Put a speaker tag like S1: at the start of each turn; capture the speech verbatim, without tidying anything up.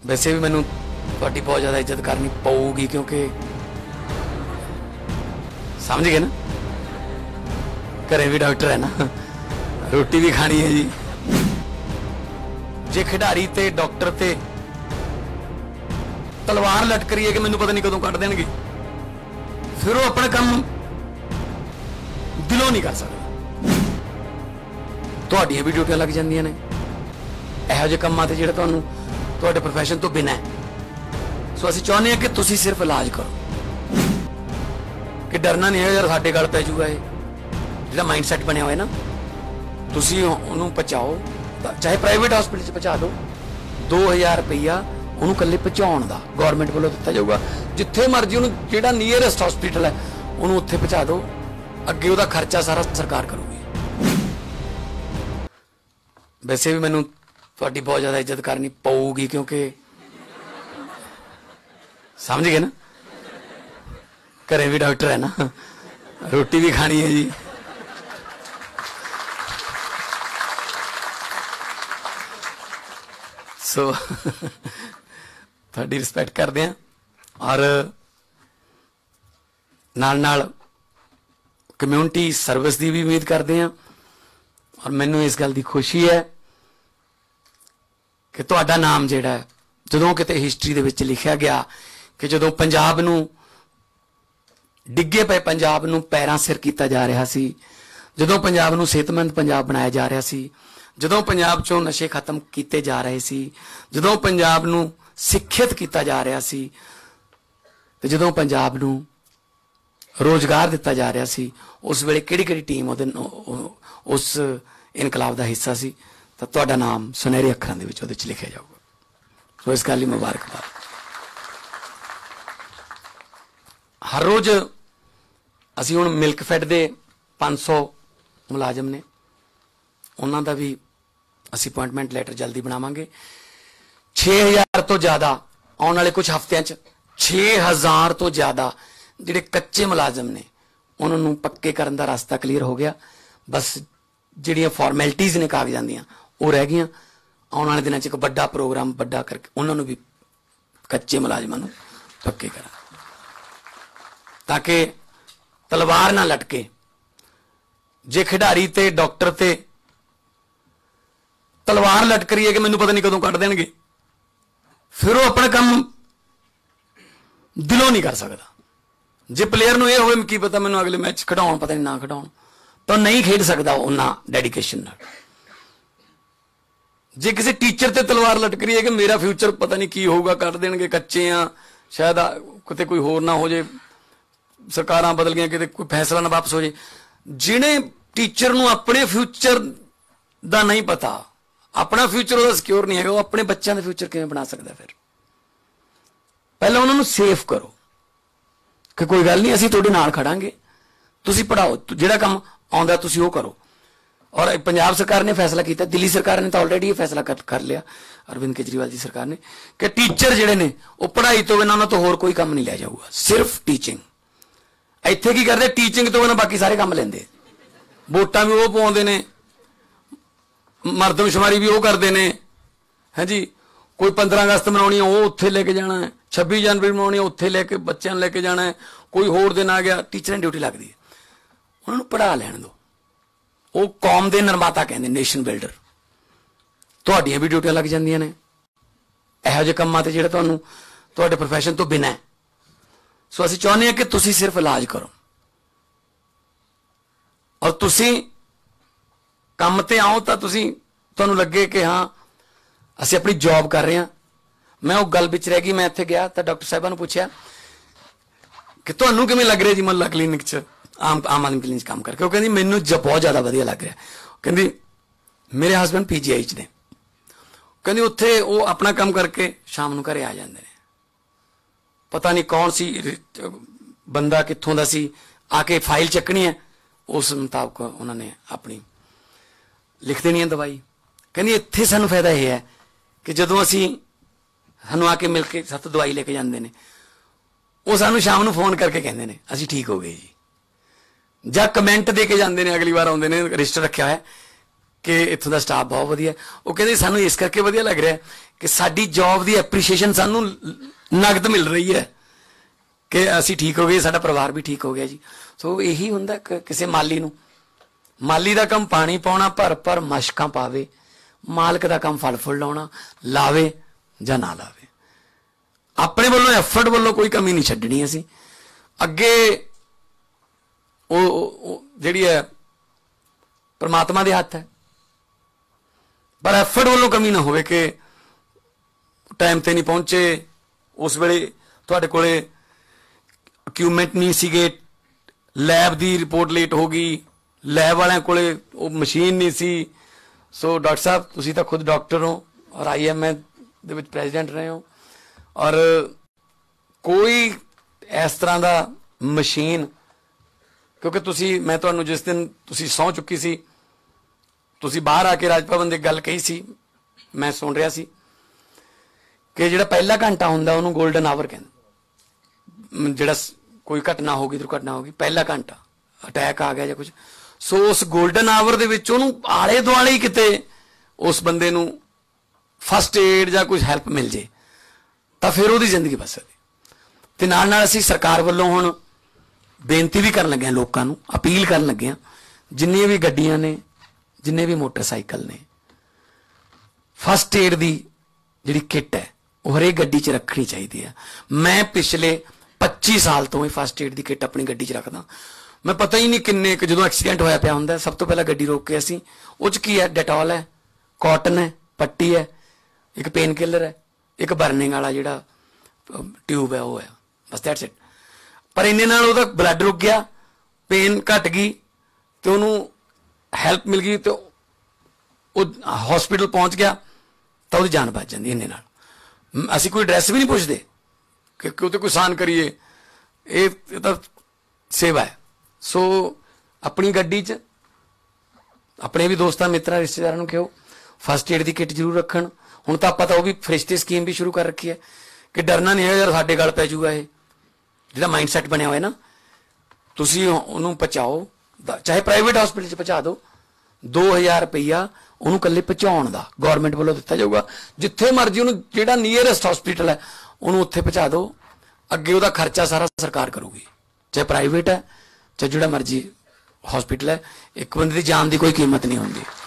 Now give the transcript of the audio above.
S1: वैसे भी मैनू तुहाडी बहुत ज़्यादा इज्जत करनी पऊगी क्योंकि समझ गए ना, घरे भी डॉक्टर है ना, रोटी भी खानी है जी। जे खिडारी ते डॉक्टर ते तलवार लटक रही है कि मैनू पता नहीं कदों कट देणगे, फिर वो अपना काम दिलों नहीं कर सकता। तुहाडियां भी ड्यूटियां लग जांदियां ने इहो जिहे कामां ते जिहड़े तुहानूं तुहाडे प्रोफैशन तो बिना है। सो असीं चाहुंदे हां कि तुसीं सिर्फ इलाज करो, कि डरना नहीं है यार साडे गल पै जूगा। ये जिहड़ा माइंड सैट बनिया होया ना, तुसीं उहनूं पहुंचाओ, चाहे प्राइवेट हॉस्पिटल च पहुंचा दो, दो हज़ार रुपया उहनूं कल्ले पहुंचाउण दा गौरमेंट वालों दित्ता जाऊगा। जिथे मर्जी उहनूं जिहड़ा नीयरेस्ट हॉस्पिटल है उहनूं उत्थे पहुंचा दो, अगे उहदा खर्चा सारा सरकार करूगी। वैसे भी मैनू तुहाडी बहुत ज़्यादा इज्जत करनी पऊगी क्योंकि समझ गए ना, घरे भी डॉक्टर है ना, रोटी भी खानी है जी। सो थोड़ी रिस्पैक्ट करते हैं और नाल नाल कम्यूनिटी सर्विस की भी उम्मीद करते हैं। और मैनू इस गल की खुशी है कि तुहाडा नाम जिहड़ा है जदों किते हिस्टरी दे विच लिखिया गया कि जदों पंजाब नूं डिगे पे पंजाब नूं पैरां सिर कीता जा रहा सी, जदों पंजाब नूं सेहतमंद पंजाब बनाया जा रहा सी, जदों पंजाब चों नशे खत्म कीते जा रहे सी, जदों पंजाब नूं सिक्खित कीता जा रहा सी, ते जदों पंजाब नूं रोजगार दिता जा रहा सी, उस वेले किहड़ी किहड़ी टीम उहदे उस इनकलाब का हिस्सा सी, तो तुहाडा नाम सुनहरे अखरां दे विच उहदे च लिखिया जाऊगा। सो इस गल लई मुबारकबाद। हर रोज असीं हुण मिल्कफेड दे पांच सौ मुलाजम ने, उन्हां दा भी असीं अपॉइंटमेंट लैटर जल्दी बनावांगे। छे हज़ार तो ज़्यादा आने वाले कुछ हफ्तियां च छे हज़ार तो ज़्यादा जिहड़े कच्चे मुलाजम ने उन्हां नूं पक्के करन दा रास्ता क्लीयर हो गया। बस जिहड़ियां फॉर्मैलिटीज़ ने कागजां दियां वो रह गईयां। आने वाले दिनों च एक बड़ा प्रोग्राम बड़ा करके उन्हां नूं भी कच्चे मुलाजमां नूं पक्के करा, ताकि तलवार ना लटके। जे खिडारी ते डॉक्टर ते तलवार लटक रही है कि मैनू पता नहीं कदों कट देणगे, फिर वो अपना काम दिलों नहीं कर सकता। जे प्लेयर नूं यह होवे कि पता मैनू अगले मैच खिडाउण पता नहीं ना खिडाउण, तो नहीं खेड सकता उन्ना डेडिकेशन नाल। जे किसी टीचर ते तलवार लटक रही है कि मेरा फ्यूचर पता नहीं की होगा, कर देणगे, कच्चे आ, शायद किते कोई होर ना हो जाए, सरकारां बदल गई, किते कोई फैसला ना वापस हो जाए। जिहड़े टीचर नूं अपने फ्यूचर दा नहीं पता, अपना फ्यूचर ਉਹਦਾ सिक्योर नहीं है, वो अपने बच्चों का फ्यूचर किवें बना सकता। फिर पहले उन्होंने सेफ करो कि कोई गल नहीं, असीं तुहाडे नाल खड़ांगे, तुसीं पढ़ाओ, जिहड़ा काम आउंदा तुसीं वो करो। और पंजाब सरकार ने फैसला किया, दिल्ली सरकार ने तो ऑलरेडी ये फैसला कर, कर लिया अरविंद केजरीवाल जी सरकार ने, कि टीचर जिहड़े ने वो पढ़ाई तो बिना उन्हां तो होर कोई काम नहीं लिया जाऊगा, सिर्फ टीचिंग। इत्थे की करदे, टीचिंग तो बिना बाकी सारे काम लैंदे, वोटां भी वो पाउंदे ने, मरदमशुमारी भी वो करते हैं, है जी। कोई पंद्रह अगस्त मनानी है वो उत्थे लेके जाना है, छब्बी जनवरी मनानी है उत्थे लेके बच्चों लेके जाना है, कोई होर दिन आ गया, टीचर ड्यूटी लगती है। उन्होंने पढ़ा लैन दो, वो कौम के निर्माता कहते नेशन बिल्डर। तुहाडियां भी ड्यूटियां लग जांदियां ने इहो जिहे कामां ते जिहड़े तुहानूं तुहाडे प्रोफैशन तो बिना है। सो असीं चाहुंदे हां कि तुसीं सिर्फ इलाज करो और तुसीं काम ते आओ, तो तुसीं तुहानूं लगे कि हाँ असीं अपनी जॉब कर रहे हैं। मैं वो गल विच रह गई, मैं इत्थे गया तो डॉक्टर साहिबा नूं पुछया कि तुहानूं किवें लग रहा जी मुहल्ला क्लीनिक च आम आम आदमी क्लीनिक काम करके। वो कहंदी मैनूं बहुत ज़्यादा वधिया लग रहा। कहंदी मेरे हसबैंड पी जी आई च ने, कहंदी उत्थे वो अपना काम करके शाम नूं घरे आ जांदे ने, पता नहीं कौन सी बंदा कित्थों दा सी आके फाइल चकनी है, उस मुताबक उन्होंने अपनी लिख देनी है दवाई। कहंदी इत्थे सानूं फायदा यह है कि जदों असीं सानूं आके मिल के सत दवाई लेके जांदे ने, वो सानूं शाम नूं फोन करके कहंदे ने असीं ठीक हो गए जी, जां कमेंट दे के जांदे ने, अगली बार आउंदे ने, रजिस्टर रखिया है कि इत्थों का स्टाफ बहुत वधिया। वो कहते सानू इस करके वधिया लग रहा है कि साडी जॉब की एप्रीशिएशन सानू नगद मिल रही है कि असी ठीक हो गए, साडा परिवार भी ठीक हो गया जी। सो यही हुंदा किसी माली नू, माली का काम पानी पाउणा, भर भर मशकां पावे, मालक का काम फल फुल लाउणा, लावे जां ना लावे। अपने वालों एफर्ट वालों कोई कमी नहीं छड्डनी। असी अगे जिहड़ी है परमात्मा दे हत्थ है, पर एफर्ट वालों कमी ना होवे कि टाइम ते नहीं पहुंचे, उस वेले तुहाडे कोले इक्विपमेंट नहीं सीगे, लैब की रिपोर्ट लेट हो गई, लैब वाले कोले वो मशीन नहीं सी। सो डॉक्टर साहब तुसी तो खुद डॉक्टर हो और I M A they which president रहे हो, और कोई इस तरह का मशीन, क्योंकि तुसी मैं तुहानू जिस दिन तुसी सौं चुकी सी, तुसी बाहर आके राज भवन की गल कही सी, मैं सुन रहा सी कि जिहड़ा पहला घंटा हुंदा उहनूं गोल्डन आवर कहंदे। जिहड़ा कोई घटना होगी, दुर्घटना होगी, पहला घंटा अटैक आ गया या कुछ, सो उस गोल्डन आवर दे विच उहनूं आले दुआले ही किते उस बंदे नूं फस्ट एड या कुछ हैल्प मिल जे तां फिर उहदी जिंदगी बच सकदी। ते नाल नाल असीं सरकार वल्लों हुण बेनती भी करन लगे, लोकां नूं अपील करन लगे, जिन्नियां भी गड्डियां ने, जिन्ने भी मोटरसाइकिल ने, फस्ट एड की जिहड़ी किट है वो हरेक गड्डी च रखनी चाहिए है। मैं पिछले पच्ची साल तो ही फस्ट एड की किट अपनी गड्डी च रखदा। मैं पता ही नहीं किन्ने जो एक्सीडेंट होया पिया हुंदा, सब तो पहला गड्डी रोक के असीं उह च की है, डेटॉल है, कॉटन है, पट्टी है, एक पेन किलर है, एक बर्निंग वाला जिहड़ा ट्यूब है वो है, बस दैट्स इट। पर इन्ने नाल उहदा ब्लड रुक गया, पेन घट गई, तो उहनूं हैल्प मिल गई, तो हॉस्पिटल पहुंच गया, तो उसकी जान बच जाती। इन्ने नाल असीं कोई एड्रैस भी नहीं पुछते कि उत्ते कोई साइन करिए, ये तो सेवा है। सो अपनी गड्डी च अपने भी दोस्तों मित्रों रिश्तेदारों को कहो फस्ट एड की किट जरूर रखन। हुण तां आपां तां वो भी फरिश्ते स्कीम भी शुरू कर रखी है कि डरना नहीं है यार साडे गल पै जूगा, ये जिहड़ा माइंड सैट बनिया हुआ है ना, तुसीं उहनूं पहुँचाओ, चाहे प्राइवेट हॉस्पिटल च पहुँचा दो, दो हज़ार रुपया उन्होंने कल्ले पहुँचाउण दा गौरमेंट वालों दिता जाऊगा। जिथे मर्जी उन्होंने जिहड़ा नीयरेस्ट हॉस्पिटल है उन्होंने उत्थे पहुँचा दो, अगे उहदा खर्चा सारा सरकार करूगी, चाहे प्राइवेट है चाहे जिहड़ा मर्जी हॉस्पिटल है। एक बंदे की जान की कोई कीमत नहीं होंदी।